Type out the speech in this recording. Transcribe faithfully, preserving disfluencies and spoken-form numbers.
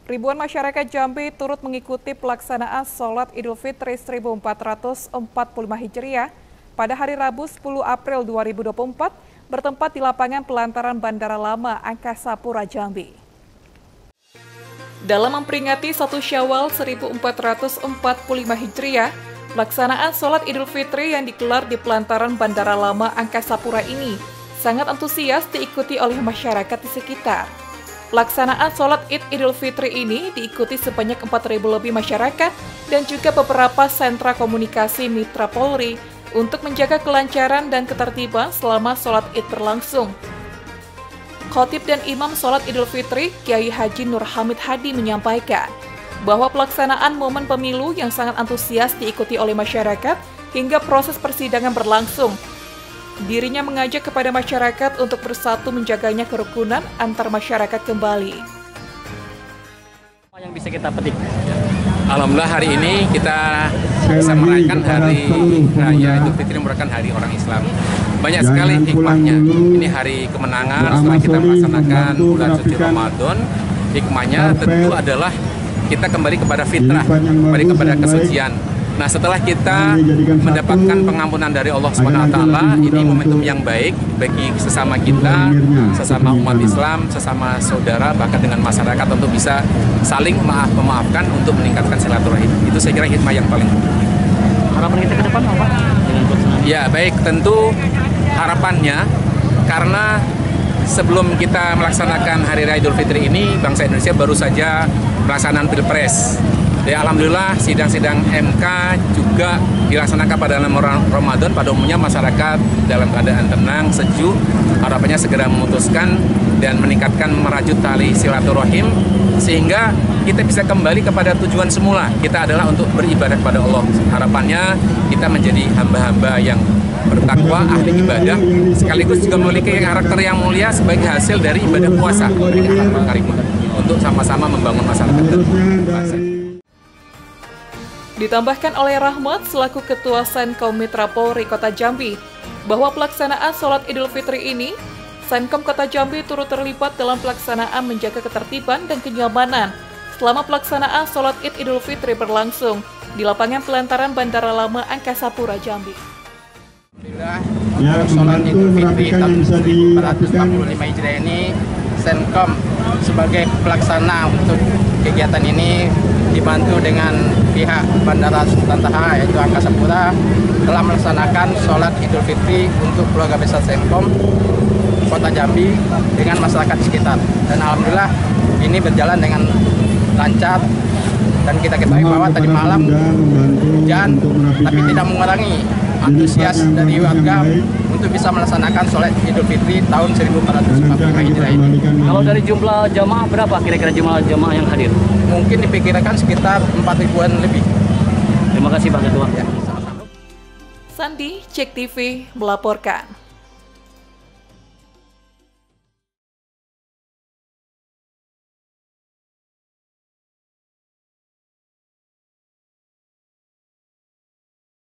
Ribuan masyarakat Jambi turut mengikuti pelaksanaan Sholat Idul Fitri seribu empat ratus empat puluh lima Hijriah pada hari Rabu sepuluh April dua ribu dua puluh empat bertempat di lapangan Pelantaran Bandara Lama Angkasa Pura Jambi. Dalam memperingati satu Syawal seribu empat ratus empat puluh lima Hijriah, pelaksanaan Sholat Idul Fitri yang digelar di Pelantaran Bandara Lama Angkasa Pura ini sangat antusias diikuti oleh masyarakat di sekitar. Pelaksanaan Sholat Id Idul Fitri ini diikuti sebanyak empat ribu lebih masyarakat dan juga beberapa sentra komunikasi mitra Polri untuk menjaga kelancaran dan ketertiban selama Sholat Id berlangsung. Khatib dan Imam Sholat Idul Fitri, Kiai Haji Nur Hamid Hadi menyampaikan bahwa pelaksanaan momen pemilu yang sangat antusias diikuti oleh masyarakat hingga proses persidangan berlangsung. Dirinya mengajak kepada masyarakat untuk bersatu menjaganya kerukunan antar masyarakat kembali. Apa yang bisa kita petik? Alhamdulillah hari ini kita bisa merayakan hari Raya Idul Fitri, merupakan hari orang Islam. Banyak sekali hikmahnya. Ini hari kemenangan setelah kita melaksanakan bulan suci Ramadan. Hikmahnya tentu adalah kita kembali kepada fitrah, kembali kepada kesucian. Nah, setelah kita mendapatkan pengampunan dari Allah subhanahu wa taala, ini momentum yang baik bagi sesama kita, sesama umat Islam, sesama saudara, bahkan dengan masyarakat untuk bisa saling maaf memaafkan untuk meningkatkan silaturahim. Itu saya kira hikmah yang paling penting. Harapan kita ke depan apa? Ya, baik, tentu harapannya karena sebelum kita melaksanakan Hari Raya Idul Fitri ini, bangsa Indonesia baru saja pelaksanaan Pilpres. Ya, alhamdulillah sidang-sidang M K juga dilaksanakan pada bulan Ramadan. Pada umumnya masyarakat dalam keadaan tenang, sejuk, harapannya segera memutuskan dan meningkatkan merajut tali silaturahim sehingga kita bisa kembali kepada tujuan semula. Kita adalah untuk beribadah kepada Allah. Harapannya kita menjadi hamba-hamba yang bertakwa, ahli ibadah, sekaligus juga memiliki karakter yang mulia sebagai hasil dari ibadah puasa, untuk sama-sama membangun masyarakat dan bangsa. Ditambahkan oleh Rahmat selaku Ketua Senkom Mitra Polri Kota Jambi bahwa pelaksanaan Sholat Idul Fitri ini, Senkom Kota Jambi turut terlibat dalam pelaksanaan menjaga ketertiban dan kenyamanan selama pelaksanaan Sholat Id Idul Fitri berlangsung di lapangan Pelantaran Bandara Lama Angkasa Pura Jambi. Alhamdulillah, ya, Sholat Idul Fitri tahun seribu empat ratus empat puluh lima Hijriah ini, Senkom sebagai pelaksana untuk kegiatan ini dibantu dengan pihak Bandara Sultan Toha yaitu Angkasa Pura telah melaksanakan Sholat Idul Fitri untuk keluarga besar Senkom Kota Jambi dengan masyarakat sekitar. Dan alhamdulillah ini berjalan dengan lancar dan kita ketahui bahwa tadi malam hujan tapi tidak mengurangi antusias dari warga untuk bisa melaksanakan Sholat Idul Fitri tahun seribu empat ratus empat puluh lima Hijriah ini. Kalau dari jumlah jamaah berapa kira-kira jumlah jamaah yang hadir? Mungkin diperkirakan sekitar empat ribuan lebih. Terima kasih Pak Ketua. Sandi, Cek T V melaporkan.